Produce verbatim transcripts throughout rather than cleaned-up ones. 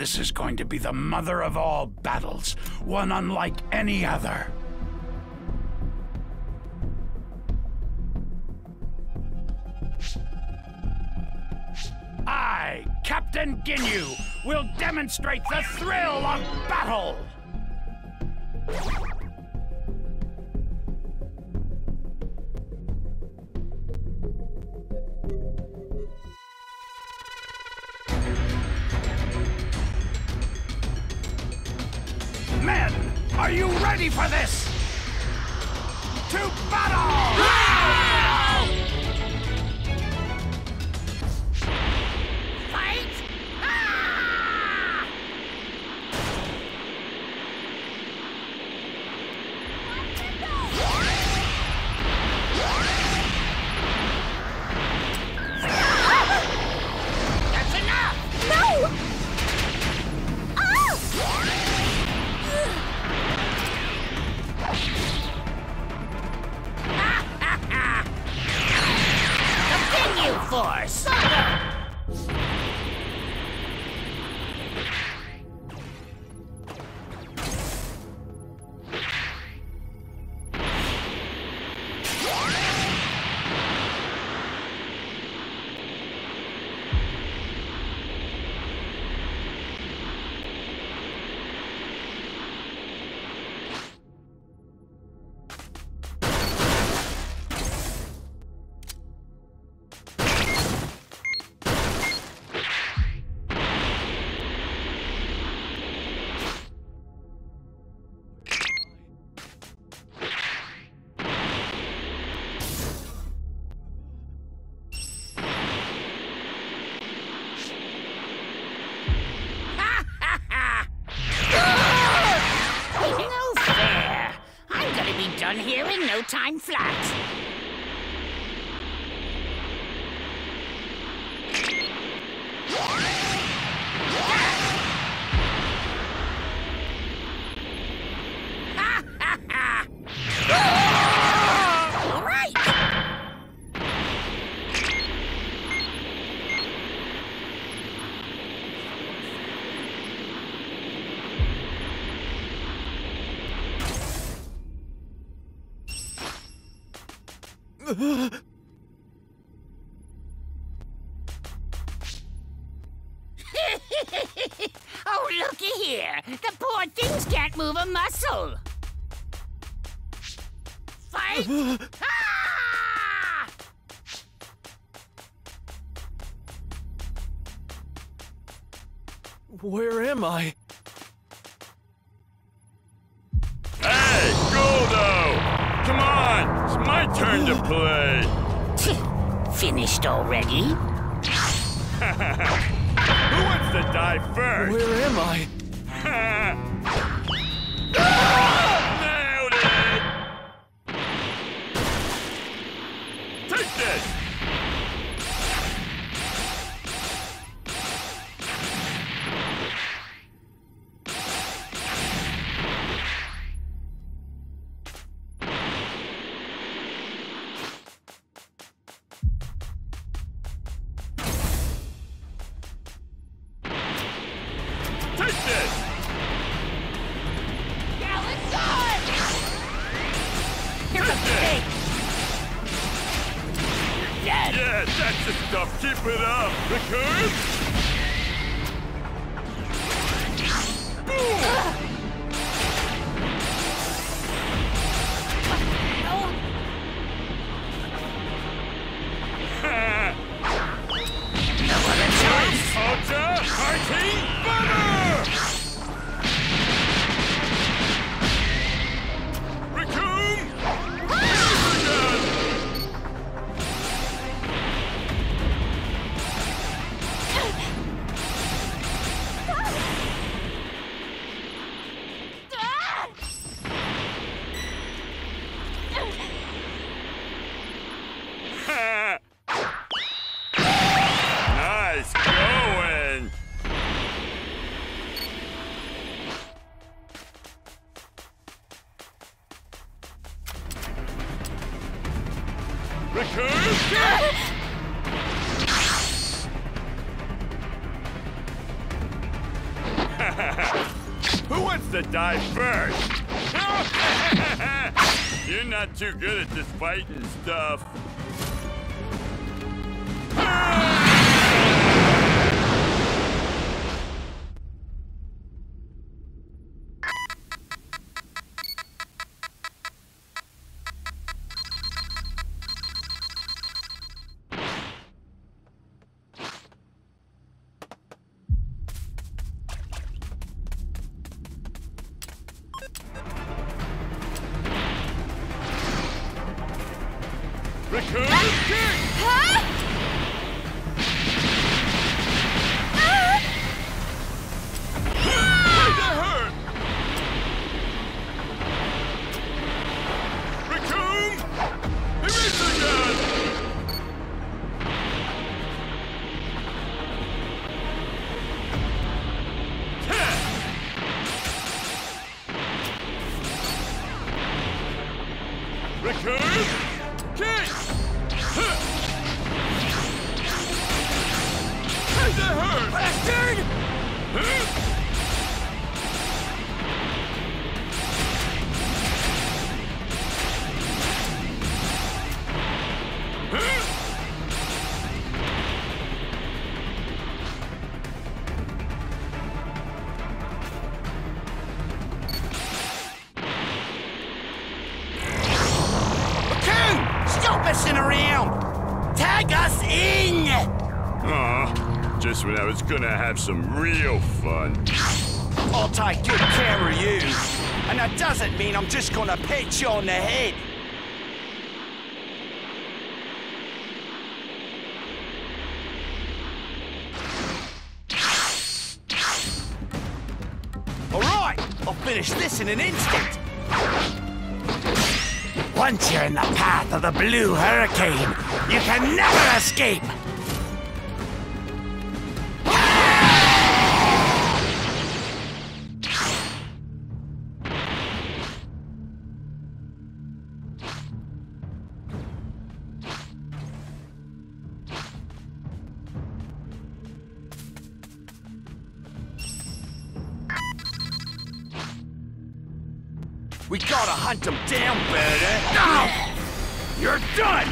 This is going to be the mother of all battles, one unlike any other. I, Captain Ginyu, will demonstrate the thrill of battle! Men, are you ready for this? To battle! Yeah! Fight! Ah! That's enough! No! Ah! Continue, Force! Done here in no time flat. All right. Oh, looky here. The poor things can't move a muscle. Fight! Ah! Where am I? Hey, Goldo! Come on! It's my turn to play! Finished already? Who wants to die first? Where am I? Nailed it! Take this! Take this! Galaxon! Here comes the this! pig! Dead! Yeah, that's the stuff. Keep it up, Raccoon! Boom! No other choice! Ultra Party Bomber! Raccoon! Laser gun! Ha! Nice going! Who wants to die first? You're not too good at this fighting stuff. Raccoon kick! Huh? That hurt! Raccoon! He missed again! Raccoon! Kick! That hurt! Bastard! Huh? Stop messing around! Tag us in! Aw, just when I was gonna have some real fun. I'll take good care of you. And that doesn't mean I'm just gonna pet you on the head. All right, I'll finish this in an instant. Once you're in the path of the Blue Hurricane, you can never escape! We gotta hunt them down, Berta. Now! You're done!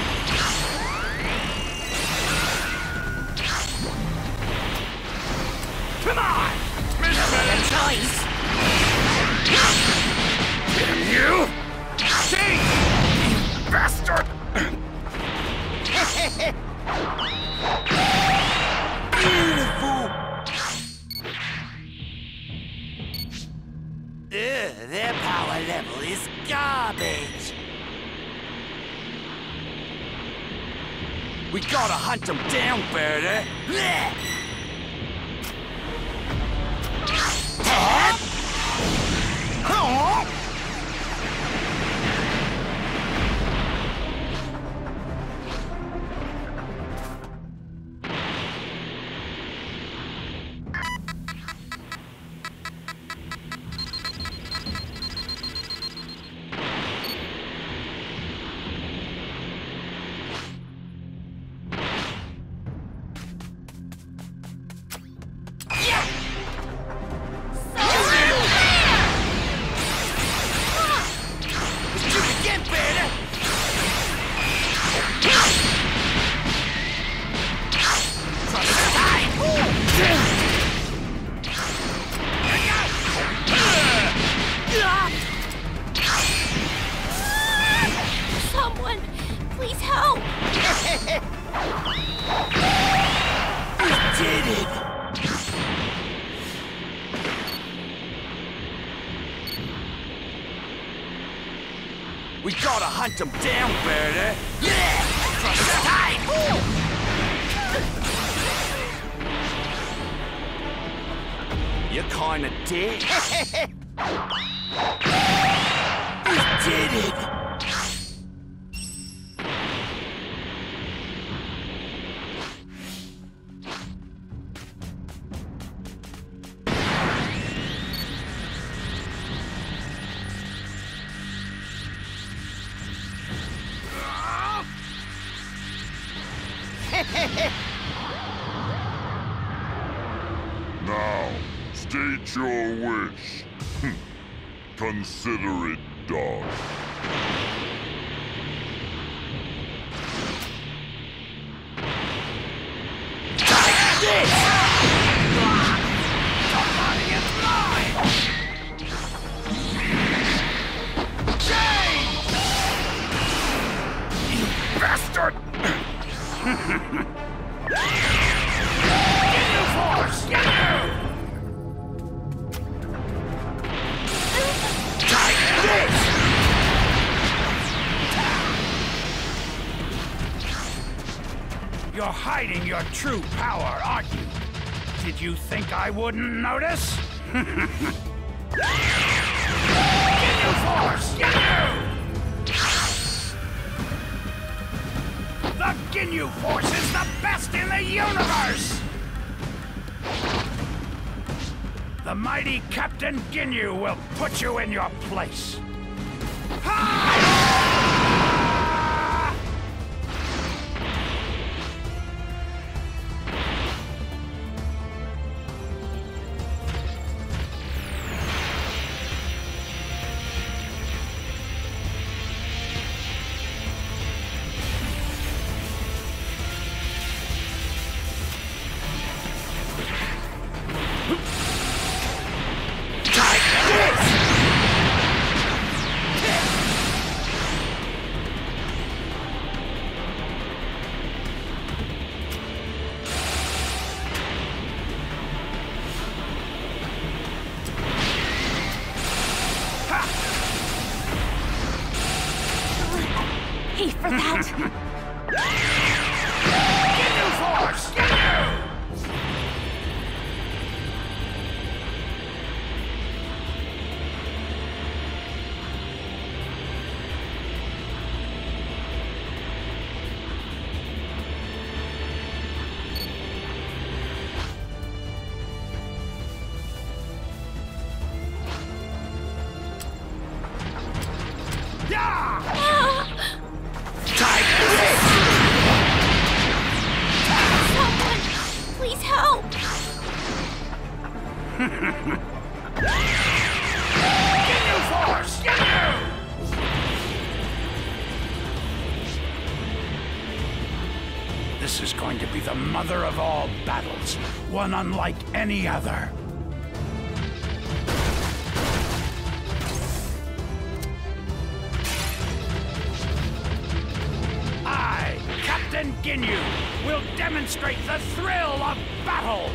Come on! Another choice. Damn you! See! You bastard! Beautiful. Ugh, their power level is garbage. We gotta hunt them down, Berta. Blech. Huh? Huh? Someone, please help! We did it! We gotta hunt them down, Berta. Yeah! Cross the time! You kinda did. We did it! Now, State your wish. Hm. Consider it done. Take this! The body is mine! Change! You bastard! Ginyu Force! Ginyu! Take this! You're hiding your true power, aren't you? Did you think I wouldn't notice? Ginyu Force! Ginyu! The Ginyu Force is the best in the universe! The mighty Captain Ginyu will put you in your place. Ha! Pay for that! Ginyu Force! Ginyu! Yeah! Someone, please help! Ginyu Force! Ginyu! This is going to be the mother of all battles, one unlike any other. I, Captain Ginyu, will demonstrate the thrill of battle!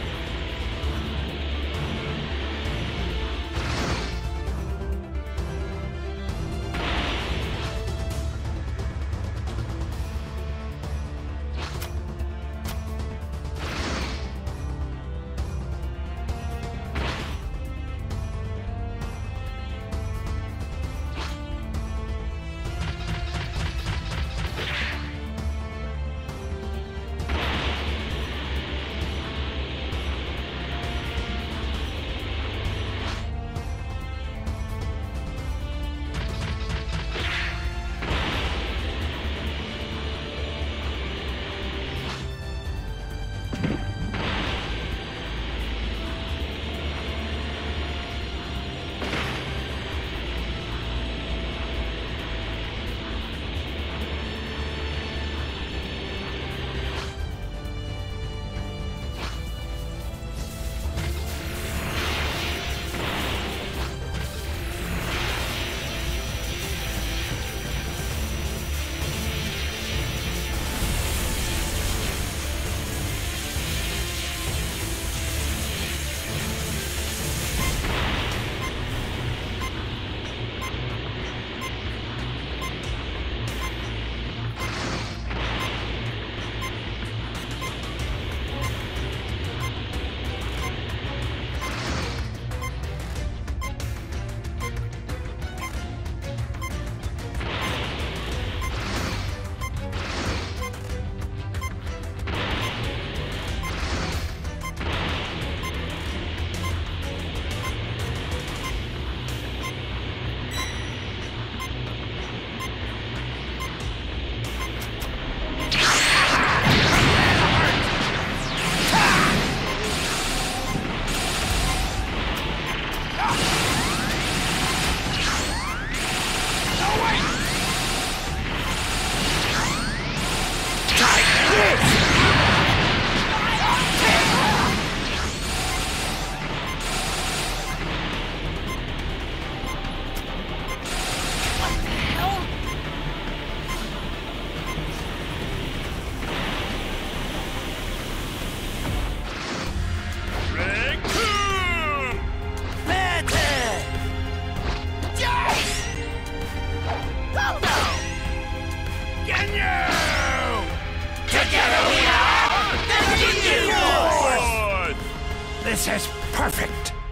This is perfect!